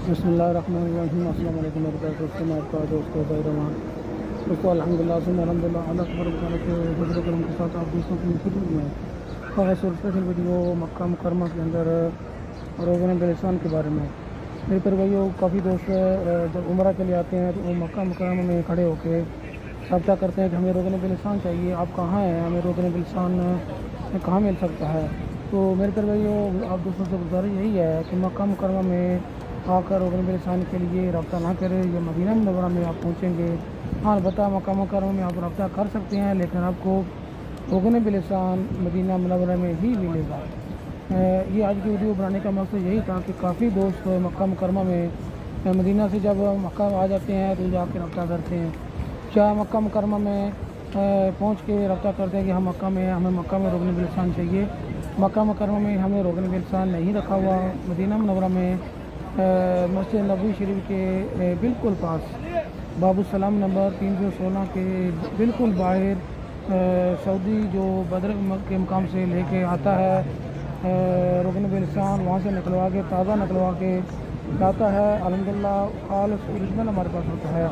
बिस्मिल्लाहिर्रहमानिर्रहीम। अस्सलाम वालेकुम मेरे प्यारे दोस्तों, मैं आपका दोस्त ज़हीर रहमान। दोस्तों अल्हम्दुलिल्लाह अल्लाह तबारक के फज़ल करम के साथ आप दोस्तों की खिदमत में ख़ास और स्पेशल वीडियो मक्का मुकर्रमा के अंदर रोज़ाना बिलिसान के बारे में। मेरे पर भाइयों, काफ़ी दोस्त जब उम्रा के लिए आते हैं तो वो मक्का मुकर्रमा में खड़े होकर रब्ता करते हैं कि हमें रोज़ाना बिलिसान चाहिए, आप कहाँ हैं, हमें रोज़ाना बिलिसान कहाँ मिल सकता है। तो मेरे पर भाइयों, आप दोस्तों से गुजारिश यही है कि मक्का मुकर्रमा में आकर रोगन बिलिसान के लिए रब्ता ना करें। ये मदीना मुनव्वरा में आप पहुँचेंगे, हाँ अलबत्ता मक्का मुकर्रमा में आप रब्ता कर सकते हैं, लेकिन आपको रोगन बिलिसान मदीना मुनव्वरा में ही मिलेगा। ये आज की वीडियो बनाने का मकसद यही था कि काफ़ी दोस्त मक्का मुकर्रमा में मदीना से जब मक्का आ जाते हैं तो जाके रब्ता करते हैं, क्या मक्का मुकर्रमा में पहुँच के रब्ता करते हैं कि हम मक्का में हमें मक्का में रोगन बिलिसान चाहिए। मक्का मुकर्रमा में हमें रोगन बिलिसान नहीं रखा हुआ। मदीना मुनव्वरा में मस्जिद नबवी शरीफ के बिल्कुल पास बाबू सलाम नंबर 316 के बिल्कुल बाहर सऊदी जो बदर के मकाम से लेके आता है रुकन बिलिसान, वहाँ से निकलवा के ताज़ा निकलवा के लाता है। अल्हम्दुलिल्लाह खालिस ओरिजिनल हमारे पास होता है।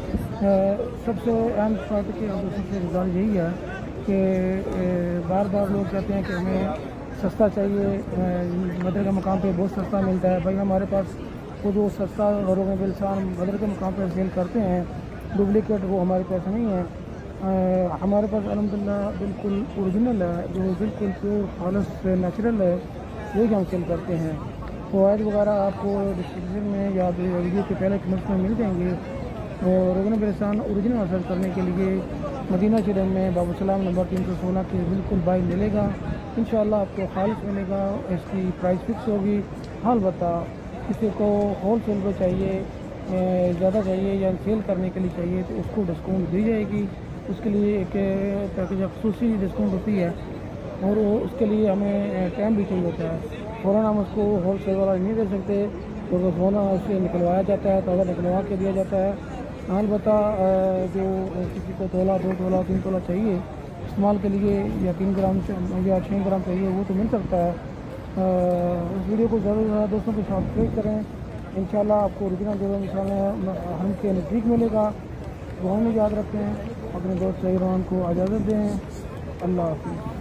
सबसे अहम बात की सबसे गुजारिश यही है कि बार बार लोग कहते हैं कि हमें सस्ता चाहिए, बदर के मकाम पे बहुत सस्ता मिलता है। भाई हमारे पास वो जो सस्ता रोगन बिलिसान बदर के मकाम पे सेल करते हैं डुप्लीकेट, वो हमारे पास नहीं है। हमारे पास अल्हम्दुलिल्लाह बिल्कुल ओरिजिनल है, जो बिल्कुल प्योर खालिस नेचुरल है, वही हम सेल करते हैं। फ़वाइद वगैरह आपको डिस्क्रिप्शन में या वीडियो के पहले कमेंट्स में मिल जाएंगे। रोगन बिलिसान ओरिजिनल हासिल करने के लिए मदीना शरीफ में बाबू सलाम नंबर 316 के बिल्कुल बाई मिलेगा। इंशाअल्लाह आपको खालिस मिलेगा। इसकी प्राइस फिक्स होगी। हाँ अलबत्ता किसी को होल सेल पर चाहिए, ज़्यादा चाहिए या सेल करने के लिए चाहिए तो उसको डिस्काउंट दी जाएगी। उसके लिए एक पैकेज खसूसी डिस्काउंट होती है और उसके लिए हमें टाइम भी चाहिए होता है। फ़ौरन हम उसको होल सेल वाला नहीं दे सकते, तो फ़ौरन उससे निकलवाया जाता है, ताज़ा निकलवा के दिया जाता है। अलबत्ता जो किसी को तोला 2 तोला 3 तोला चाहिए इस्तेमाल के लिए या 3 ग्राम या 6 ग्राम चाहिए, वो तो मिल सकता है। इस वीडियो को ज़्यादा से ज़्यादा दोस्तों के साथ शेयर करें। इंशाल्लाह आपको ओरिजिनल जो इंशाल्लाह हम के नज़दीक मिलेगा। दुआ में याद रखें, अपने दोस्त ज़हीर रहमान को इजाज़त दें। अल्लाह हाफ़िज़।